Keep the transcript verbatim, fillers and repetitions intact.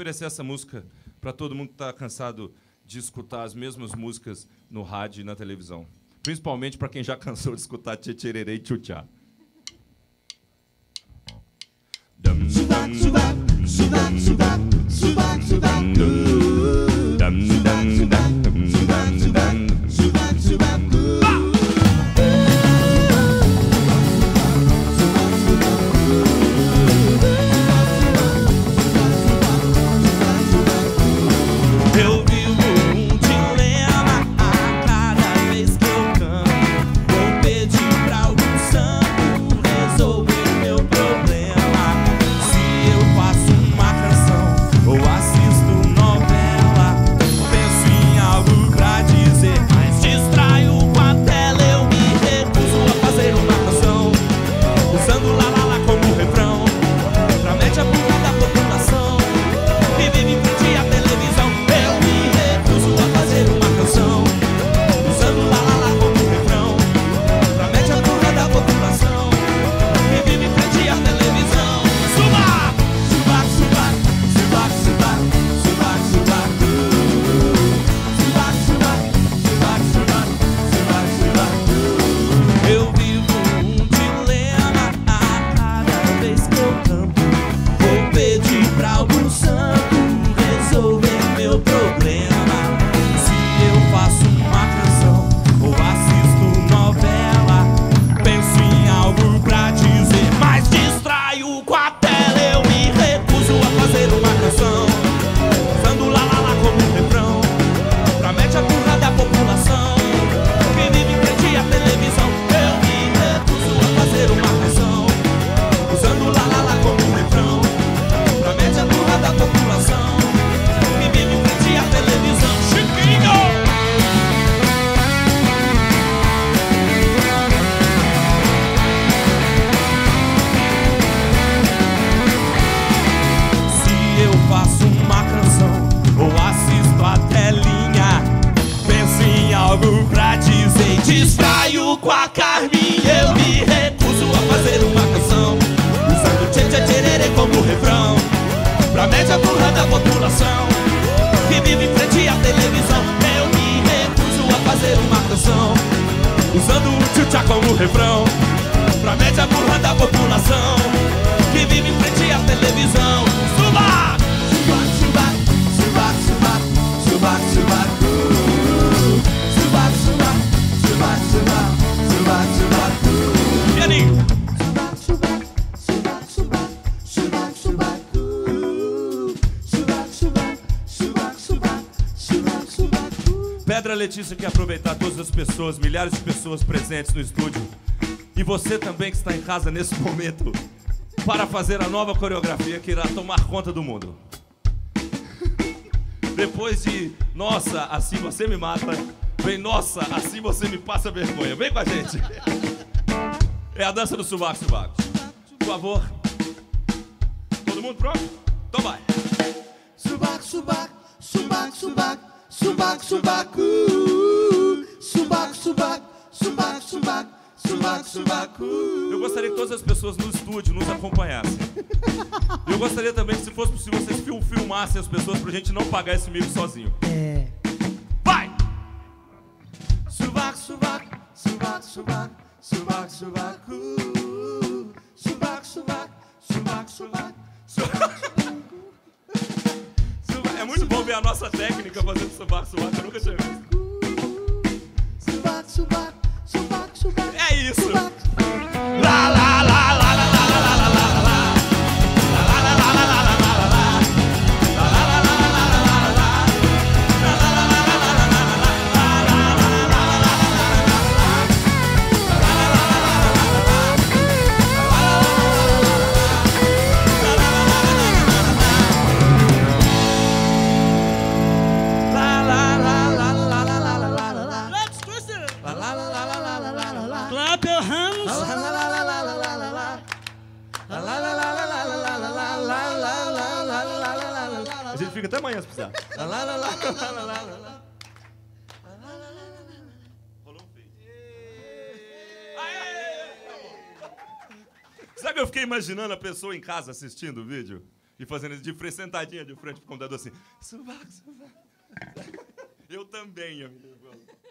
oferecer essa música para todo mundo que está cansado de escutar as mesmas músicas no rádio e na televisão. Principalmente para quem já cansou de escutar Tchê-tchê-rê-rê e Tchutchá. Subak, subak, subak, subak, subak, subak, subak, subak. Eu vivo um dilema a cada vez que eu canto. Vou pedir pra algum santo resolver meu problema. Se eu faço uma canção ou assisto novela, penso em algo pra dizer, mas distraio com a tela. Eu me recuso a fazer uma canção usando lá lá lá como refrão, pra média burra da população que vive em frente à televisão. Eu me recuso a fazer uma canção usando lá lá lá como refrão, pra média burra da população que vive em frente à televisão. Suba! Suba, suba, suba, suba, suba, suba, suba, suba, suba, suba, suba, suba. Eu vivo um dilema a cada vez que eu canto. Vou pedir pra algum santo resolver meu problema. Se eu faço uma canção ou assisto novela, penso em algo pra dizer, mas distraio com a tela. Eu me recuso a fazer uma canção usando lá lá lá como refrão, pra média burra da população que vive em frente à televisão. Eu me recuso a fazer uma canção usando lá lá lá como refrão, pra média burra da população que vive em frente à televisão. Chiquinho! Se eu faço uma canção ou assisto a telinha, penso em algo pra dizer e distraio com a Carminha. Eu me recuso a fazer uma canção usando Tchê-tchê-tchê-rê-rê como refrão, pra média burra da população que vive em frente à televisão. Eu me recuso a fazer uma canção usando o Tchutchá como refrão, pra média burra da população que vive em frente à televisão. Suba! Subak, subak, subak, subak, subak, subak, subak, subak, subak, subak, subak, subak. Pianinho! Subak, subak, subak, subak, subak, subak, subak, subak, subak, subak, subak, subak. Pedra Letícia quer aproveitar todas as pessoas, milhares de pessoas presentes no estúdio, e você também que está em casa nesse momento, para fazer a nova coreografia que irá tomar conta do mundo. Depois de Nossa, assim você me mata, vem Nossa, assim você me passa vergonha. Vem com a gente. É a dança do Subak Subak. Por favor. Todo mundo pronto? Então vai. Subak, subak, subak, subak, subak, subak, uh, subak, subak, subak, subak, subak, subak. uh. Eu gostaria que todas as pessoas no estúdio nos acompanhassem. Eu gostaria também que, se fosse possível, vocês fil- filmassem as pessoas pra gente não pagar esse mico sozinho. É. Vai! Subak, subak, subak, subak, subak, subak, uh, subak, subak, subak, subak, subak, subak. É muito bom ver a nossa técnica fazendo Subak Subak, eu nunca tinha visto. Subak, subak, subak, subak. É isso! Subak. Lá, lá, lá, lá, lá, lá, lá, lá, lá, lá. Clap your hands. A gente fica até amanhã se precisar. Rolou um feio. Sabe que eu fiquei imaginando a pessoa em casa assistindo o vídeo? E fazendo isso de frente, sentadinha de frente pro computador assim. Sovaco, sovaco. Eu também, amigo.